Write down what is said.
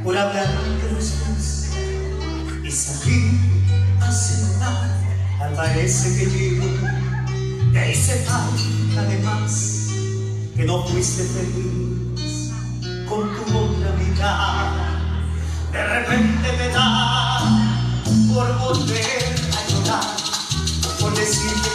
por hablar de después y salir a cenar. Tal parece que yo te hice falta, además que no fuiste feliz con tu otra mitad. De repente me da por volver a llorar, por decirte